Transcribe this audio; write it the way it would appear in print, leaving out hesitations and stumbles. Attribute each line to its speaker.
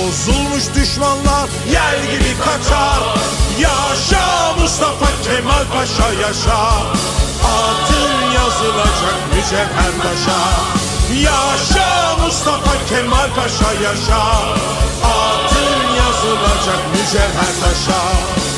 Speaker 1: Bozulmuş düşmanlar yel gibi kaçar. Yaşa Mustafa Kemal Paşa yaşa. Adın yazılacak mücevher taşa. Yaşa Mustafa Kemal Paşa yaşa. Adın yazılacak mücevher taşa.